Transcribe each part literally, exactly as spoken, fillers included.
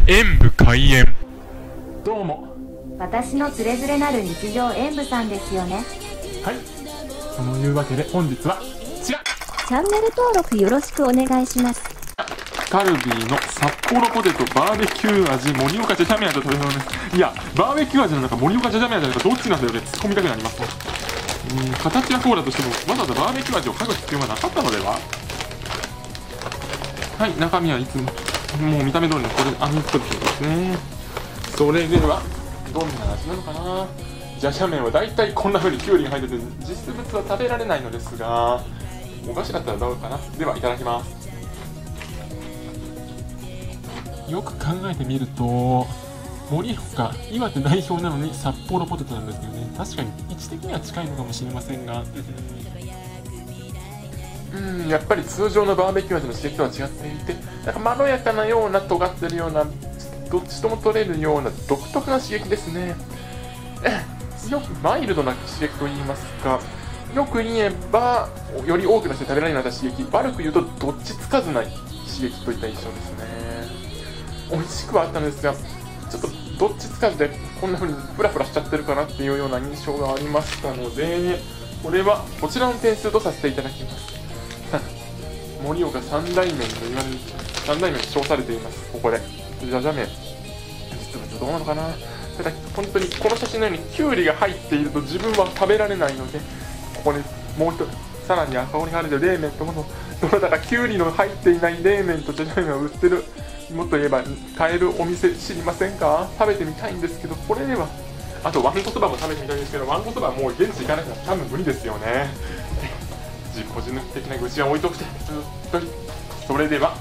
演武開演。どうも。 私のつれづれなる日常演武さんですよね。 はい、そのいうわけで本日はこちら、 チャンネル登録よろしくお願いします。 カルビーの札幌ポテトバーベキュー味盛岡ジャジャメ味を食べそうです。いや、バーベキュー味なのか盛岡ジャジャメ味なのかどっちなんだよって突っ込みたくなりますね。うん、形はこうだとしてもわざわざバーベキュー味を書く必要がなかったのでは。はい、中身はいつももう見た目通りのこれ網ポテトですね。それではどんな味なのかな。ジャジャ麺はだいたいこんな風にキュウリが入ってて実物は食べられないのですが、お菓子だったらどうかな。ではいただきます。よく考えてみると盛岡、岩手代表なのに札幌ポテトなんですよね。確かに位置的には近いのかもしれませんが、うん、やっぱり通常のバーベキュー味の刺激とは違っていて、なんかまろやかなような尖ってるようなどっちとも取れるような独特な刺激ですね。よくマイルドな刺激と言いますか、よく言えばより多くの人に食べられるような刺激、悪く言うとどっちつかずない刺激といった印象ですね。美味しくはあったんですが、ちょっとどっちつかずでこんな風にフラフラしちゃってるかなっていうような印象がありましたので、これはこちらの点数とさせていただきます。盛岡三大麺と言われる三大麺と称されています。ここでジャジャ麺、実物どうなのかな。ただ本当にこの写真のようにキュウリが入っていると自分は食べられないので、ここにもう一つさらに赤鬼が入る冷麺とものどなたかキュウリの入っていない冷麺とジャジャ麺を売ってる、もっと言えば買えるお店知りませんか。食べてみたいんですけど、これではあとわんこそばも食べてみたいんですけど、わんこそばはもう現地行かなきゃ多分無理ですよね。自己自抜的な愚痴は置いとくて、それでは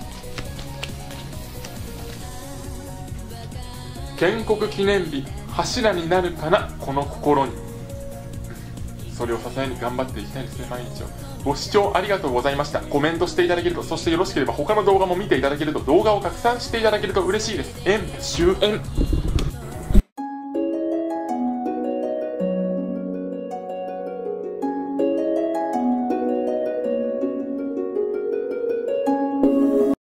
建国記念日柱になるかな、この心に。それを支えに頑張っていきたいですね、毎日を。ご視聴ありがとうございました。コメントしていただけると、そしてよろしければ他の動画も見ていただけると、動画を拡散していただけると嬉しいです。演終演。